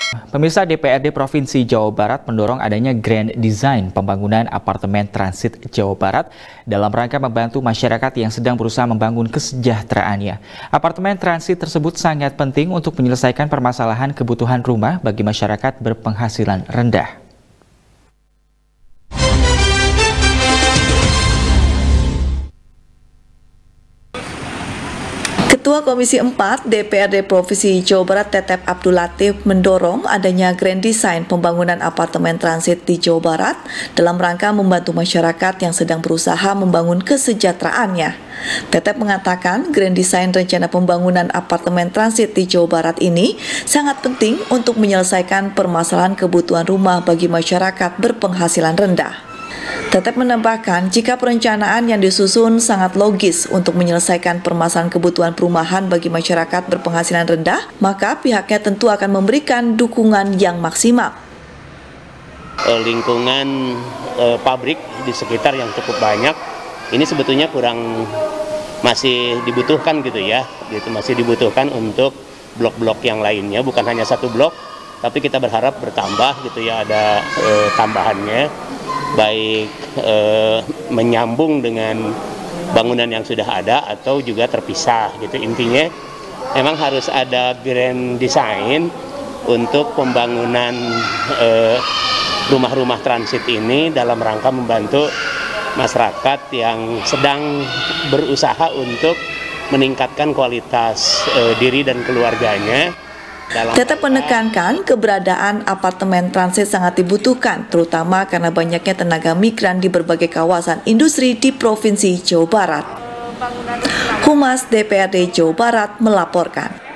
Pemirsa, DPRD Provinsi Jawa Barat mendorong adanya grand design pembangunan apartemen transit Jawa Barat dalam rangka membantu masyarakat yang sedang berusaha membangun kesejahteraannya. Apartemen transit tersebut sangat penting untuk menyelesaikan permasalahan kebutuhan rumah bagi masyarakat berpenghasilan rendah. Ketua Komisi 4 DPRD Provinsi Jawa Barat Tetep Abdul Latif mendorong adanya grand design pembangunan apartemen transit di Jawa Barat dalam rangka membantu masyarakat yang sedang berusaha membangun kesejahteraannya. Tetep mengatakan grand design rencana pembangunan apartemen transit di Jawa Barat ini sangat penting untuk menyelesaikan permasalahan kebutuhan rumah bagi masyarakat berpenghasilan rendah. Tetep menambahkan, jika perencanaan yang disusun sangat logis untuk menyelesaikan permasalahan kebutuhan perumahan bagi masyarakat berpenghasilan rendah, maka pihaknya tentu akan memberikan dukungan yang maksimal. Lingkungan pabrik di sekitar yang cukup banyak, ini sebetulnya masih dibutuhkan gitu ya, masih dibutuhkan untuk blok-blok yang lainnya, bukan hanya satu blok, tapi kita berharap bertambah gitu ya, ada tambahannya. Baik menyambung dengan bangunan yang sudah ada atau juga terpisah gitu. Intinya memang harus ada grand design untuk pembangunan rumah-rumah transit ini dalam rangka membantu masyarakat yang sedang berusaha untuk meningkatkan kualitas diri dan keluarganya. Tetep menekankan keberadaan apartemen transit sangat dibutuhkan, terutama karena banyaknya tenaga migran di berbagai kawasan industri di Provinsi Jawa Barat. Humas DPRD Jawa Barat melaporkan.